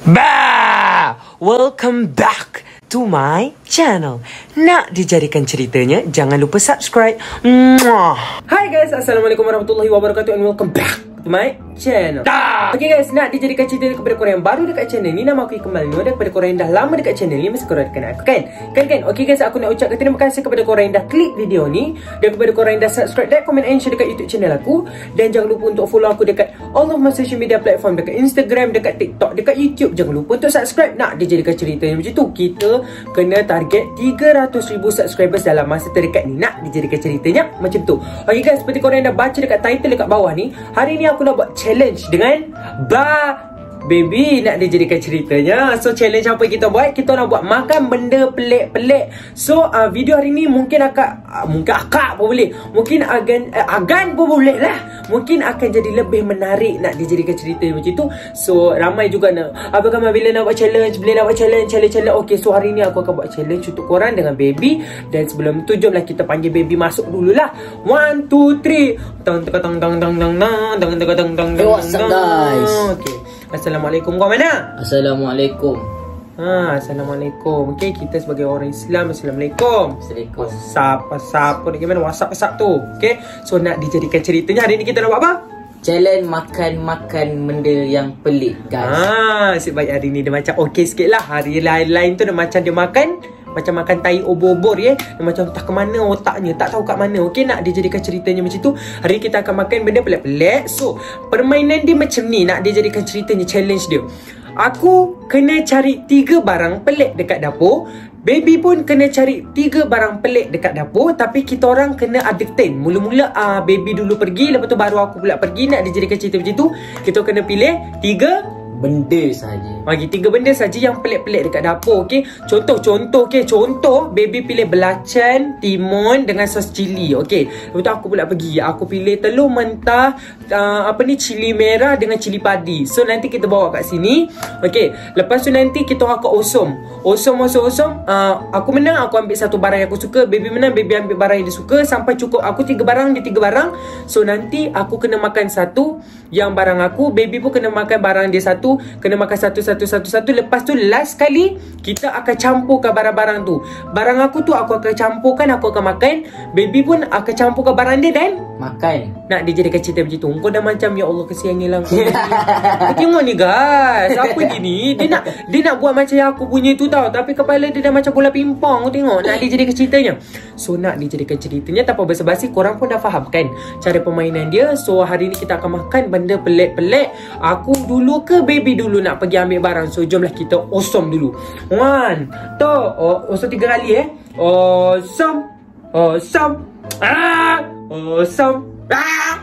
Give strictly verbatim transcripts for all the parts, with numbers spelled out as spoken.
Bah! Welcome back to my channel. Nak dijadikan ceritanya? Jangan lupa subscribe. Mwah. Hai guys, Assalamualaikum warahmatullahi wabarakatuh and welcome back to my channel. Dah. Okay guys, nak dijadikan cerita kepada korang yang baru dekat channel ni. Nama aku Ikmal Nur. Daripada korang yang dah lama dekat channel ni, mesti korang kenal aku kan? Kan kan? Okay guys, aku nak ucapkan terima kasih kepada korang yang dah klik video ni, dan kepada korang yang dah subscribe, like, comment and share dekat YouTube channel aku. Dan jangan lupa untuk follow aku dekat all of my social media platform, dekat Instagram, dekat TikTok, dekat YouTube. Jangan lupa untuk subscribe. Nak dijadikan ceritanya macam tu, kita kena target tiga ratus ribu subscribers dalam masa terdekat ni. Nak dijadikan ceritanya macam tu. Okay guys, seperti korang yang dah baca dekat title dekat bawah ni, hari ni aku nak buat challenge dengan Ba Baby. Nak dijadikan ceritanya. So challenge apa kita buat? Kita nak buat makan benda pelik-pelik. So uh, video hari ni mungkin akak uh, Mungkin akak pun boleh, mungkin agan uh, Agan pun boleh lah. Mungkin akan jadi lebih menarik nak dijadikan cerita macam tu. So ramai juga nak Abang Kamal bila nak buat challenge, bila nak buat challenge, challenge-challenge. Okay, so hari ni aku akan buat challenge untuk korang dengan Baby. Dan sebelum tu, jomlah kita panggil Baby masuk dululah. One, two, three. Tang tang tang tang tang tang tang tang tang tang. Hey, what's up guys? Okay. Assalamualaikum, kau mana? Assalamualaikum. Ha, Assalamualaikum. Okay, kita sebagai orang Islam, Assalamualaikum. Assalamualaikum. WhatsApp, WhatsApp pun gimana? WhatsApp, WhatsApp tu. Okay, so nak dijadikan ceritanya. Hari ni kita nak buat apa? Challenge makan-makan benda yang pelik guys. Ha, asyik baik hari ni dia macam okey sikit lah. Hari lain-lain tu dia macam dia makan macam makan tai obor-obor ya. Dia macam tak ke mana otaknya, tak tahu kat mana. Okey, nak dijadikan ceritanya macam tu. Hari ni kita akan makan benda pelik-pelik. So, permainan dia macam ni. Nak dijadikan ceritanya, challenge dia. Aku kena cari tiga barang pelik dekat dapur. Baby pun kena cari tiga barang pelik dekat dapur. Tapi kita orang kena ada ten. Mula-mula uh, Baby dulu pergi, lepas tu baru aku pula pergi. Nak dijadikan cerita macam tu. Kita kena pilih tiga benda saja. Bagi tiga benda saja yang pelik-pelik dekat dapur. Okey. Contoh-contoh okey, contoh Baby pilih belacan, timun dengan sos cili. Okey. Lepas tu aku pula pergi, aku pilih telur mentah, uh, apa ni, cili merah dengan cili padi. So nanti kita bawa kat sini. Okey. Lepas tu nanti kita akan osom. Osom osom osom. Uh, aku menang, aku ambil satu barang yang aku suka. Baby menang, Baby ambil barang yang dia suka. Sampai cukup aku tiga barang, dia tiga barang. So nanti aku kena makan satu yang barang aku, Baby pun kena makan barang dia satu. Kena makan satu satu satu satu. Lepas tu last kali kita akan campurkan barang-barang tu. Barang aku tu aku akan campurkan, aku akan makan. Baby pun akan campurkan barang dia dan makan. Nak dijadikan cerita macam tu. Kau dah macam ya Allah kesiannya lah. Tengok ni guys, apa dia ni? Dia nak dia nak buat macam yang aku punya tu tau, tapi kepala dia dah macam bola pimpong. Kau tengok, nak dijadikan ceritanya. So nak dijadikan ceritanya tanpa basa-basi. Korang pun dah faham kan cara permainan dia. So hari ni kita akan makan benda pelik-pelik. Aku dulu ke Baby dulu nak pergi ambil barang? So jomlah kita osom dulu. One, two, oh, osom tiga kali eh. Osom, osom, ah, osom, ah,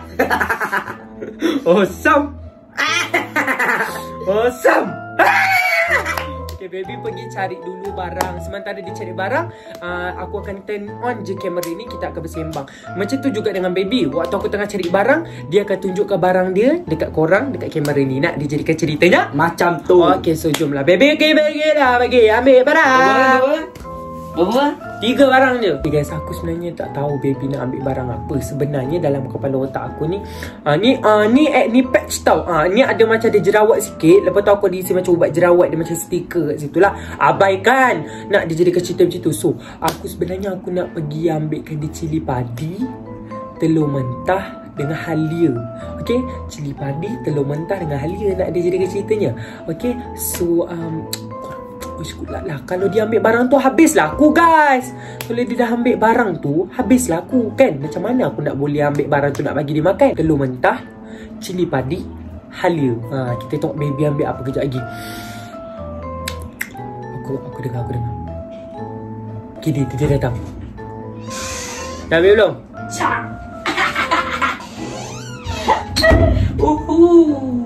osom, ah, osom. Okay, Baby pergi cari dulu barang. Sementara dia cari barang, uh, aku akan turn on je kamera ni. Kita akan bersembang. Macam tu juga dengan Baby. Waktu aku tengah cari barang, dia akan tunjukkan barang dia dekat korang, dekat kamera ni. Nak dijadikan ceritanya macam tu. Okay, so jomlah Baby. Okay, bagi dah, bagi ambil barang. Apa? Tiga barang je. Okay guys, aku sebenarnya tak tahu Baby nak ambil barang apa. Sebenarnya dalam kepala otak aku ni, uh, Ni uh, ni eh, ni patch tau. uh, Ni ada macam ada jerawat sikit. Lepas tu aku diisi macam ubat jerawat. Dia macam stiker kat situ lah. Abaikan. Nak dijadikan cerita macam tu. So aku sebenarnya aku nak pergi ambilkan dia cili padi, telur mentah dengan halia. Okay, cili padi, telur mentah dengan halia. Nak dijadikan ceritanya. Okay, so um, lah, lah. Kalau dia ambil barang tu, habislah aku guys. Kalau dia dah ambil barang tu, habislah aku kan. Macam mana aku nak boleh ambil barang tu nak bagi dia makan? Telur mentah, cili padi, halia. ha, Kita tengok Baby ambil apa kejap lagi. Aku aku dengar, aku dengar. Okay, dia, dia datang. Dah ambil belum? Uhuh.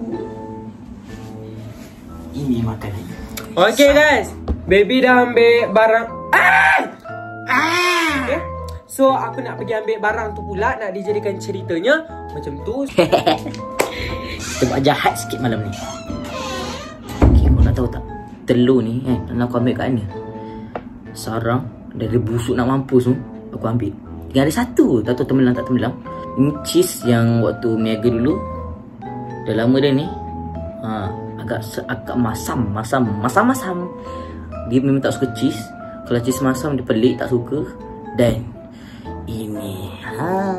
Ini makanan. Okay guys, Baby dah ambil barang. Ah! Ah! Okay. So aku nak pergi ambil barang tu pula. Nak dijadikan ceritanya macam tu. Kita buat jahat sikit malam ni. Okay, kau nak tahu tak, telur ni eh, nak aku ambil kat mana? Sarang dari busuk nak mampus tu aku ambil. Tinggal ada satu. Tak tahu temelang tak temelang. Ini cheese yang waktu mega dulu. Dah lama dah ni. Ha, agak agak masam, masam, masam, masam. Dia memang tak suka cheese. Kalau cheese masam dia pelik, tak suka. Dan ini, ha.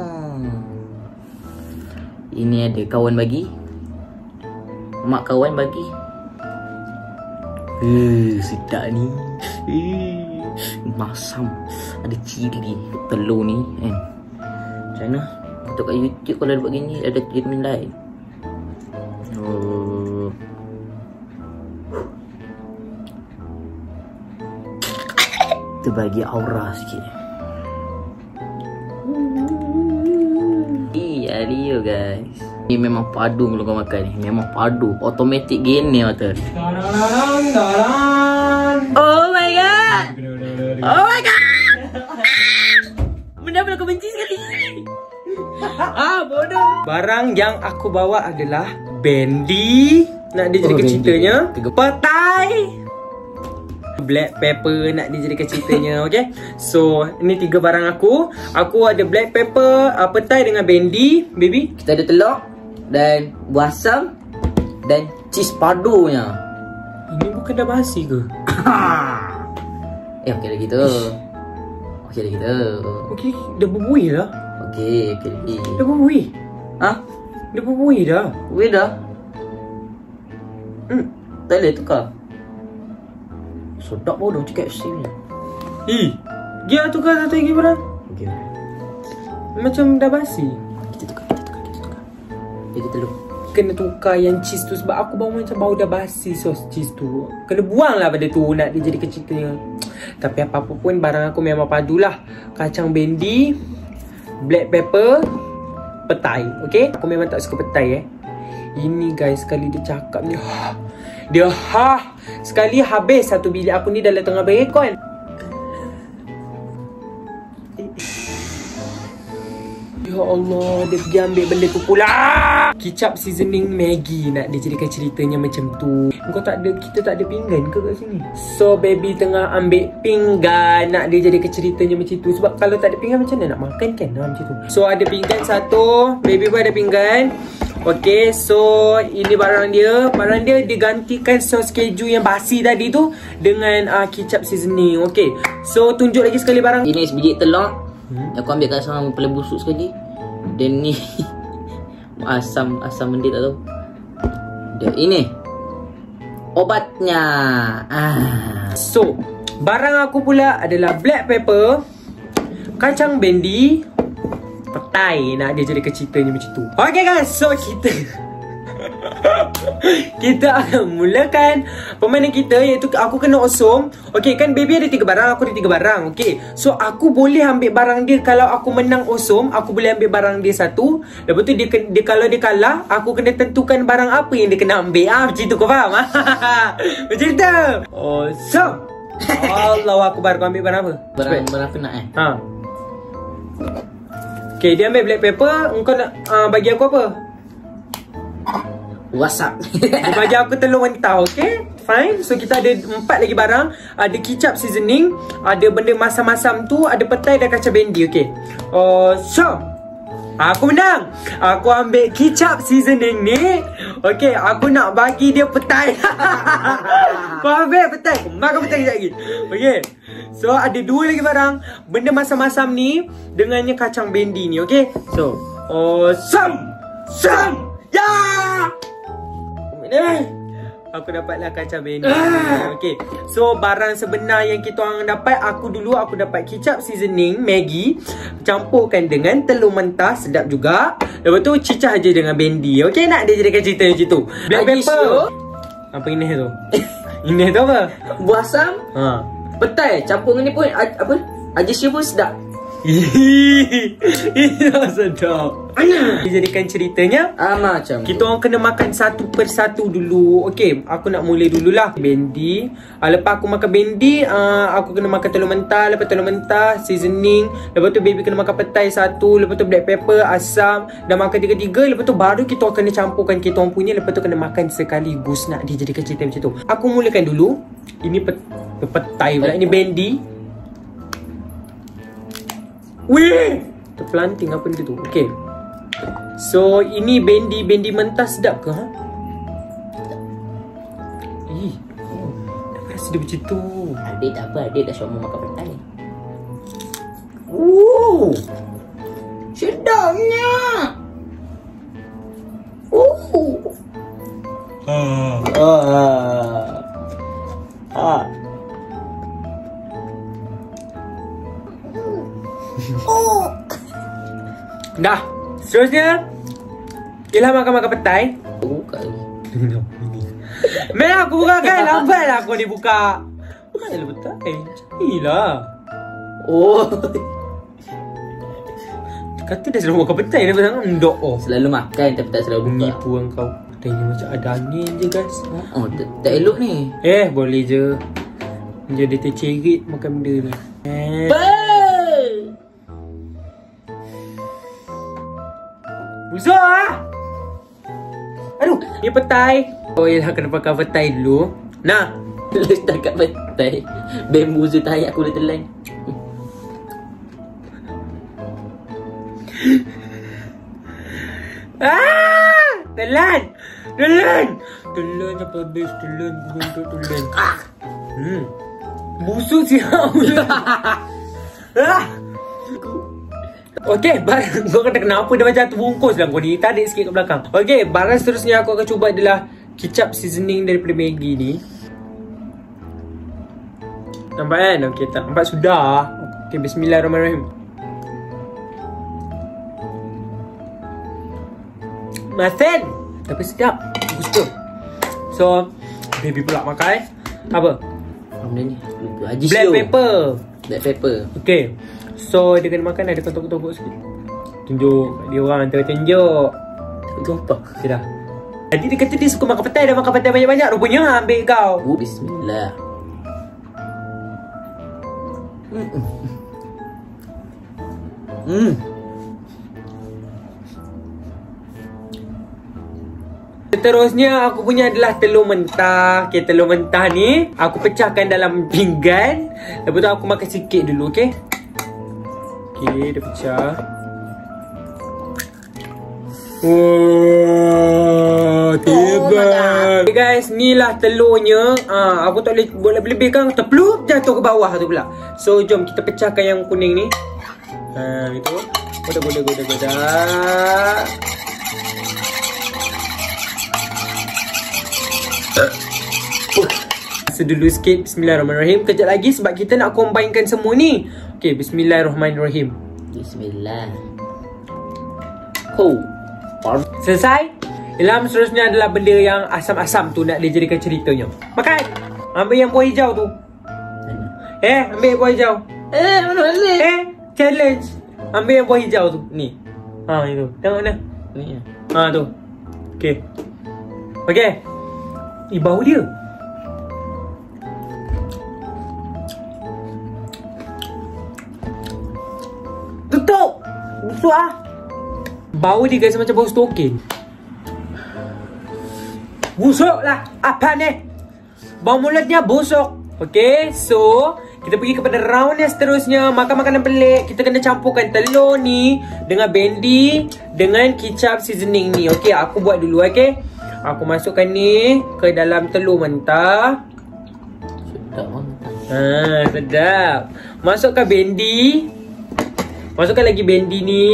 Ini ada kawan bagi. Mak kawan bagi. Eh, sedap ni. Eh, masam. Ada cili, telur ni kan. Macam mana? Untuk kat YouTube kalau ada buat gini, ada treatment lain. Oh. Kita bagi aura sikit. Iya dia guys. Ni memang padu kalau kau makan ni. Memang padu. Automatic gini mata. Oh my god. Oh my god. Benda-benda kau benci sekali. Ah bodoh. Barang yang aku bawa adalah Bendy. Nak dijadikan oh, ceritanya petai, black pepper nak dijadikan ceritanya. Okay, so ini tiga barang aku. Aku ada black pepper, uh, petai dengan Bendy. Baby, kita ada telur dan buah asam dan cheese padunya. Ini bukan dah basi ke? Eh okey dah gitu. Okey dah gitu. Okey, dah berbuih dah. Okey, okey lagi. Dah berbuih. Ha? Dah berbuih dah. Berbuih dah. Hmm, tak boleh tukar. Sedap bodoh cakap K F C ni. Ih, dia tukar satu lagi barang. Okey. Macam dah basi. Kita tukar, kita tukar, kita tukar. Jadi telur. Kena tukar yang cheese tu sebab aku bau macam bau dah basi sos cheese tu. Kena buang lah benda tu nak dia jadi ceritanya. Tapi apa-apa pun barang aku memang padulah. Kacang Bendy, black pepper, petai. Okay? Aku memang tak suka petai eh. Ini guys, sekali dia cakap ni ha, dia ha sekali habis satu bilik aku ni dalam tengah berekon. Ya Allah, dia pergi ambil benda tu pula. Kicap seasoning Maggi nak dijadikan ceritanya macam tu. Kau tak ada, kita tak ada pinggan ke kat sini? So baby tengah ambil pinggan nak dijadikan ceritanya macam tu. Sebab kalau tak ada pinggan macam mana nak makan kan? Nah, macam tu. So ada pinggan satu, baby pun ada pinggan. Okay, so ini barang dia. Barang dia digantikan sos keju yang basi tadi tu dengan uh, kicap seasoning. Okay, so tunjuk lagi sekali barang. Ini sebiji telur. Hmm? Aku ambil kat sama kepala busuk sekali. Dan ni asam asam benda tak tahu. Dan ini obatnya. Ah. So barang aku pula adalah black pepper, kacang Bendy, petai nak dia jadi ceritanya macam tu. Okay guys, so kita kita akan mulakan permainan kita, iaitu aku kena osom. Okay kan baby ada tiga barang, aku ada tiga barang. Okay, so aku boleh ambil barang dia. Kalau aku menang osom, aku boleh ambil barang dia satu. Lepas tu dia, dia kalau dia kalah, aku kena tentukan barang apa yang dia kena ambil. Ah, macam tu, kau faham? Macam tu. Osom. Allahu Akbar. Kau ambil barang apa? Barang, barang apa nak eh? Ha. Okay, dia ambil black pepper. Engkau nak uh, bagi aku apa? WhatsApp. Dia bagi aku telur mentah. Okay, fine. So kita ada empat lagi barang. Ada kicap seasoning, ada benda masam-masam tu, ada petai dan kacang Bendy. Okay, uh, so aku menang. Aku ambil kicap seasoning ni. Okay, aku nak bagi dia petai. Kau ambil petai, makan petai sekejap lagi. Okay, so ada dua lagi barang. Benda masam-masam ni dengannya kacang Bendy ni. Okay, so awesome. Sam. Ya. Yeah! Aku dapatlah kacang Bendy. Okay, so barang sebenar yang kita orang dapat, aku dulu aku dapat kicap seasoning Maggi, campurkan dengan telur mentah, sedap juga. Lepas tu cicah aja dengan Bendy. Okay, nak dia jadikan cerita macam tu. Black pepper. Apa ini tu? Ini tu apa? Buah asam. Ha. Petai campur dengan ni pun apa? Aji pun sedap. Ini sedap. Dijadikan ceritanya ah, macam kita orang kena makan satu persatu dulu. Okay, aku nak mula dululah. Bendy, uh, lepas aku makan Bendy, uh, aku kena makan telur mentah. Lepas telur mentah, seasoning. Lepas tu baby kena makan petai satu. Lepas tu black pepper, asam. Dah makan tiga-tiga. Lepas tu baru kita orang kena campurkan kita orang punya. Lepas tu kena makan sekaligus. Nak dijadikan cerita macam tu. Aku mulakan dulu. Ini pet petai pula. Ini Bendy. Weh, terpelanting apa benda tu. Okay, so ini Bendy. Bendy mentah sedap ke? Ha? rasa dia macam tu. Adik tak apa, adik dah semua makan petai. Oh, sedapnya. Oh. ah, Ah. Ah. Oh. dah. Seterusnya, Ilham akan makan petai. Buka lagi. Mel, aku buka kan. Lambat lah aku dibuka. Bukan dalam petai. Carilah. Oh. Kata dah selalu makan petai. Dah pasang endok. Oh, Selalu makan tapi tak selalu buka. menipu kan kau. Petai ni macam ada angin je guys. Oh, tak, tak elok ni. Eh, boleh je. Jadi tercerit makan benda ni. Eh. Busuk lah. Aduh, ni petai. Oh, Ilham kena pakai petai dulu. Nah. Letak kat petai. Bambu tu tahi aku dah telan. Ah! Telan! Telan! Telan sampai habis. Telan. Telan. Telan. Hmm. Busuk siap. Ah! Okey, barang kau kata kenapa dia macam terbungkus lah kau ni. Tarik sikit ke belakang. Okey, barang seterusnya aku akan cuba adalah kicap seasoning daripada Maggi ni. Nampak kan? Okey, tak nampak sudah. Okey, bismillahirrahmanirrahim. Masin! Tapi sedap. Bagus tu. So, baby pula makan. Apa? Benda ni. Haji Black Sio. pepper. Black pepper. Okey. So, dia kena makan ada tontok-tontok sikit. Tunjuk. Dia orang tu tunjuk. Tumpah. Okay dah. Tadi dia kata dia suka makan petai. Dah makan petai banyak-banyak. Rupanya ambil kau. Oh, bismillah. Hmm. Hmm. Seterusnya aku punya adalah telur mentah. Okay, telur mentah ni aku pecahkan dalam pinggan. Lepas tu aku makan sikit dulu, okay? Okay, dia pecah. Wow, tebal. Okay guys, ni lah telurnya. Ah, aku tak boleh buat lebih-lebih kan. Terpelup jatuh ke bawah tu pula. So, jom kita pecahkan yang kuning ni. Ha, itu. Goda, goda, goda, goda. Rasa dulu sikit. Bismillahirrahmanirrahim. Kejap lagi sebab kita nak combinekan semua ni. Okay, bismillahirrahmanirrahim. Bismillah. Oh. Selesai. Ilham seterusnya adalah benda yang asam-asam tu nak dijadikan ceritanya. Makan. Ambil yang buah hijau tu. Eh, ambil buah hijau. Eh, mana boleh? Eh, challenge. Ambil yang buah hijau tu. Ni. Ha, itu. Tengok mana. Ni. Ha, tu. Okay. Okay. Ni bau dia. Tutup. Busuk ah. Bau dia guys macam bau stokin. Busuk lah. Apa ni? Bau mulutnya busuk. Okay, so kita pergi kepada round yang seterusnya. Makan makanan pelik. Kita kena campurkan telur ni dengan bendi dengan kicap seasoning ni. Okay, aku buat dulu, okay. Aku masukkan ni ke dalam telur mentah. Sedap mantap. Ha, sedap. Masukkan bendi. Masukkan lagi bendi ni.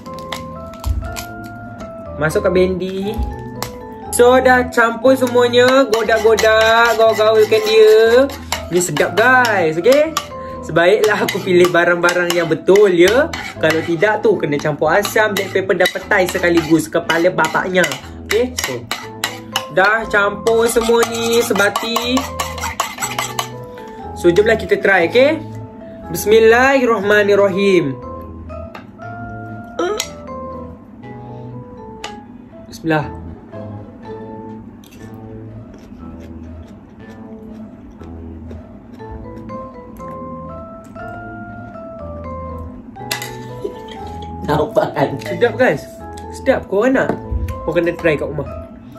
Masukkan bendi. So dah campur semuanya. Godak-godak. Gaul-gaulkan dia. Ni sedap guys. Okay. Sebaiklah aku pilih barang-barang yang betul ya. Kalau tidak tu kena campur asam, black pepper dan petai sekaligus. Kepala bapaknya. Okay. So dah campur semua ni sebati. So jomlah kita try, okay. Bismillahirrahmanirrahim. Bismillah. Nampak kan? Sedap guys. Sedap, korang nak? Korang kena try kat rumah.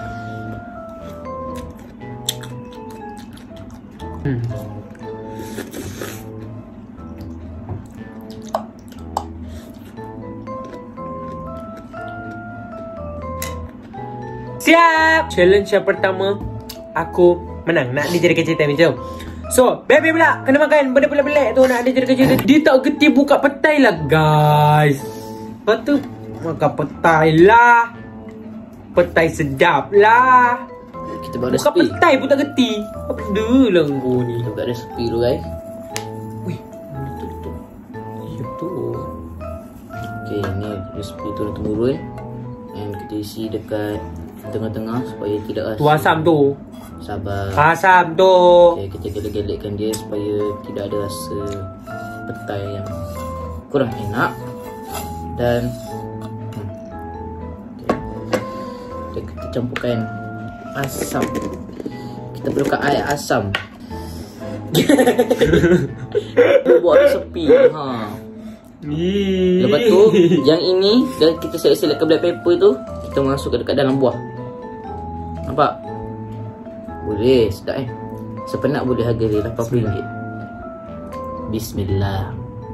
Hmm. Siap. Challenge yang pertama aku menang. Nak dijadikan cerita macam. So, baby pula kena makan benda pelik-pelik tu nak ada jadi kerja. Dia tak geti buka petai lah guys. Lepas tu makan petai lah. Petai sedap lah. Kita buat buka resipi. petai pun tak geti. Apa benda lah kau ni? Kita buat resipi dulu guys. Wih, betul-betul. Ya betul. Okay, ni resipi turun temurun. Yang kita isi dekat tengah-tengah supaya tidak rasa. Tu asam tu. Sabar. Asam tu. Okay, kita gelek-gelekkan dia supaya tidak ada rasa petai yang kurang enak. Dan hmm, okay. Kita campurkan asam. Kita perlukan air asam. Buat resepi. Ha. Lepas tu yang ini dan kita select-selectkan black pepper tu, kita masukkan dekat dalam buah. Nampak? Boleh, sedap eh. Sepenat boleh harga dia lapan puluh ringgit. Bismillah.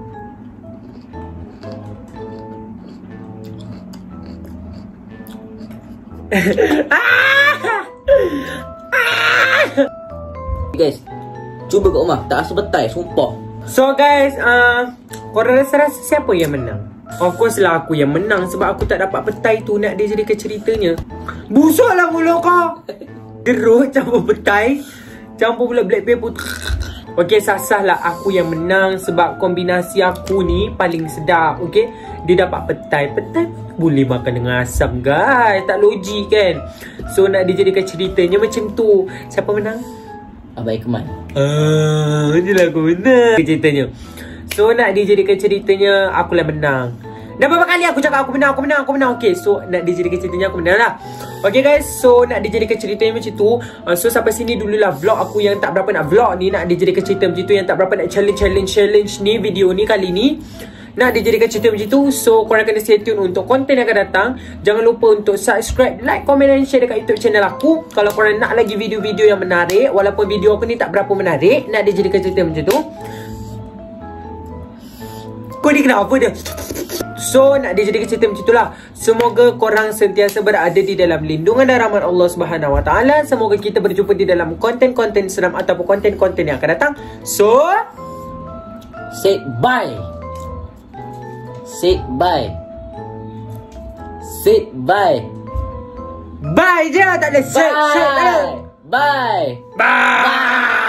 Guys, cuba kat rumah, tak rasa petai, sumpah. So guys, uh, korang rasa-rasa siapa yang menang? Of course lah aku yang menang sebab aku tak dapat petai tu nak dia jadikan ceritanya. Busuk lah mulut kau. Gerut campur petai, campur pula black pepper. Okay, sasah lah aku yang menang sebab kombinasi aku ni paling sedap. Okay, dia dapat petai. Petai boleh makan dengan asam guys. Tak logik kan? So nak dijadikan ceritanya macam tu. Siapa menang? Abai Kemal. Ah, je lah aku menang ceritanya. So nak dijadikan ceritanya akulah menang. Dah berapa kali aku cakap aku menang, aku menang, aku menang. Okay, so nak dijadikan ceritanya aku menang lah. Okay guys, so nak dijadikan ceritanya macam tu. uh, So sampai sini dululah vlog aku yang tak berapa nak vlog ni. Nak dijadikan cerita macam tu, yang tak berapa nak challenge-challenge-challenge ni. Video ni kali ni nak dijadikan cerita macam tu. So korang kena stay tune untuk konten yang akan datang. Jangan lupa untuk subscribe, like, komen dan share dekat YouTube channel aku. Kalau korang nak lagi video-video yang menarik, walaupun video aku ni tak berapa menarik, nak dijadikan cerita macam tu. Kau ni kenapa dia? So nak dijadikan cerita macam itulah. Semoga korang sentiasa berada di dalam lindungan dan rahmat Allah Subhanahu Wa Taala. Semoga kita berjumpa di dalam konten-konten seram ataupun konten-konten yang akan datang. So say bye. Say bye. Say bye. Bye je, tak ada say, say tak ada. Bye. Bye. Bye.